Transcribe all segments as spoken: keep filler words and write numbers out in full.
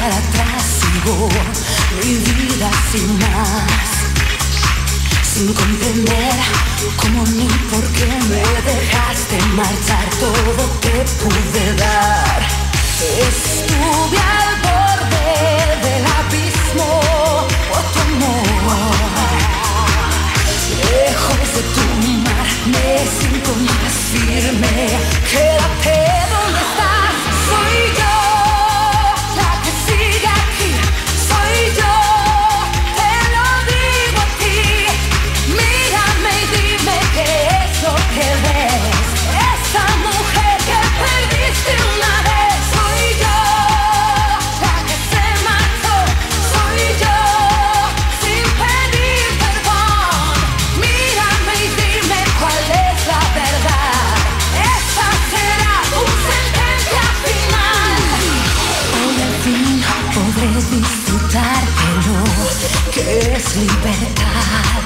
mirar atrás sigo mi vida sin más, sin comprender cómo ni por qué me dejaste marchar. Todo te pude dar. Estuve al borde del abismo por tu amor. Lejos de tu mar me siento más firme. Quédate donde estás. Soy yo la que sigue aquí. Soy yo, te lo digo a ti. Mírame y dime qué es lo que ves. Esa mujer que perdiste una vez. Soy yo la que se marchó. Soy yo sin pedir perdón. Mírame y dime cuál es la verdad. Esa será tu sentencia final. Hoy al fin podré disfrutar de lo que es libertad.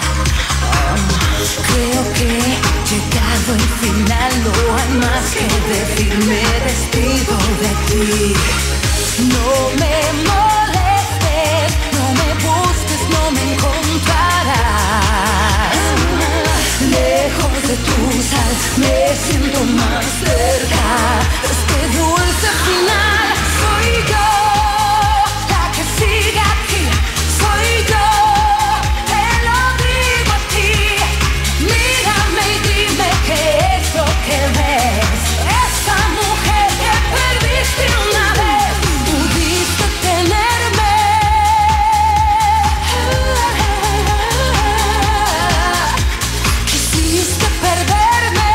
Creo que llegado el final no hay más que decir. Me despido de ti. No me molestes, no me busques, no me encontrarás. Lejos de tu sal me siento más cerca. Este dulce final. Soy yo la que sigue aquí. Soy yo, te lo digo a ti. Mírame y dime qué es lo que ves. Esa mujer que perdiste una vez. Pudiste tenerme. Quisiste perderme.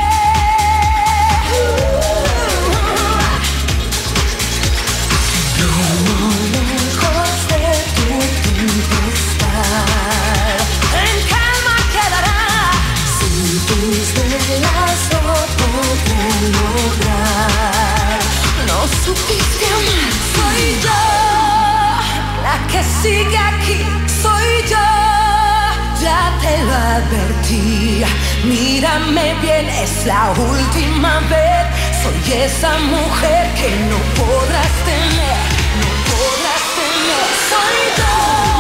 Vivo lejos de tu tempestad. En calma quedará. Sin tus velas no podré lograr. No supiste amar. Soy yo la que sigue aquí. Soy yo, ya te lo advertí. Mírame bien, es la última vez. Soy esa mujer que no podrás tener. No podrás tener. Soy yo.